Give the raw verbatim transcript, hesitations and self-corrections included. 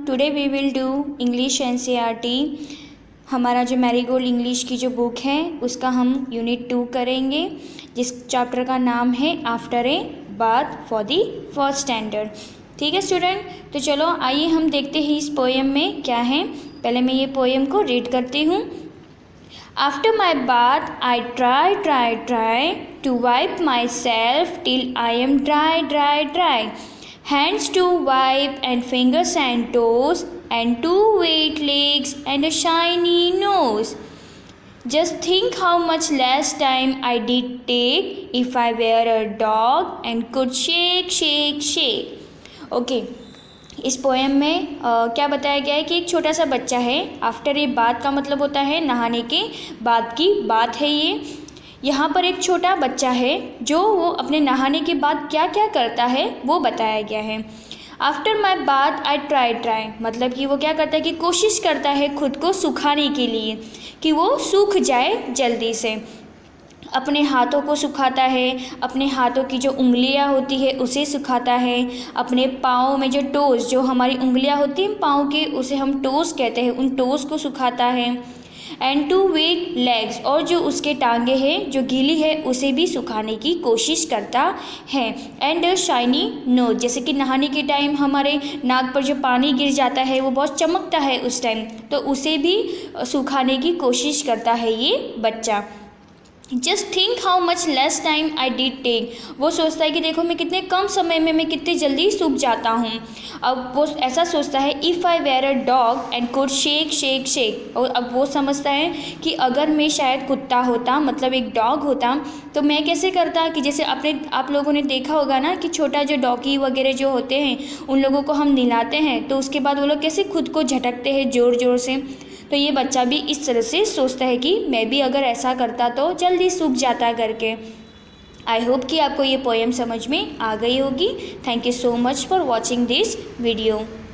Today we will do English NCERT. हमारा जो marigold English की जो बुक है उसका हम यूनिट टू करेंगे, जिस चैप्टर का नाम है after a bath for the first standard. ठीक है स्टूडेंट, तो चलो आइए हम देखते हैं इस पोएम में क्या है। पहले मैं ये पोएम को रीड करती हूँ। After my bath, I try, try, try to wipe myself till I am dry, dry, dry. Hands to wipe and fingers and toes and two wet legs and a shiny nose. Just think how much less time I did take if I were a dog and could shake, shake, shake. Okay. इस poem में आ, क्या बताया गया है कि एक छोटा सा बच्चा है। आफ्टर ए बात का मतलब होता है नहाने के बाद की बात है ये। यहाँ पर एक छोटा बच्चा है जो वो अपने नहाने के बाद क्या क्या करता है वो बताया गया है। After my bath I try try मतलब कि वो क्या करता है कि कोशिश करता है खुद को सुखाने के लिए कि वो सूख जाए जल्दी से। अपने हाथों को सुखाता है, अपने हाथों की जो उंगलियां होती है उसे सुखाता है, अपने पाँव में जो टोज़ जो हमारी उंगलियां होती हैं पाँव के उसे हम टोज़ कहते हैं, उन टोज़ को सुखाता है। एंड टू वेट लेग्स और जो उसके टांगे हैं जो गीली है उसे भी सुखाने की कोशिश करता है। एंड शाइनी नोज जैसे कि नहाने के टाइम हमारे नाक पर जो पानी गिर जाता है वो बहुत चमकता है उस टाइम, तो उसे भी सुखाने की कोशिश करता है ये बच्चा। Just think how much less time I did take वो सोचता है कि देखो मैं कितने कम समय में मैं कितनी जल्दी सूख जाता हूँ। अब वो ऐसा सोचता है if I were a dog and could shake shake shake और अब वो समझता है कि अगर मैं शायद कुत्ता होता मतलब एक डॉग होता तो मैं कैसे करता कि जैसे अपने आप लोगों ने देखा होगा ना कि छोटा जो डॉगी वगैरह जो होते हैं उन लोगों को हम नहलाते हैं तो उसके बाद वो लोग कैसे खुद को झटकते हैं ज़ोर ज़ोर से। तो ये बच्चा भी इस तरह से सोचता है कि मैं भी अगर ऐसा करता तो जल्दी सूख जाता करके। आई होप कि आपको ये पोएम समझ में आ गई होगी। Thank you so much for watching this video.